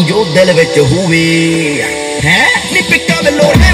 ਜੋ ਦਿਲ ਵਿੱਚ ਹੋਵੇ ਹੈ ਨੀ ਪਿੱਕਾਂ ਦੇ ਲੋੜ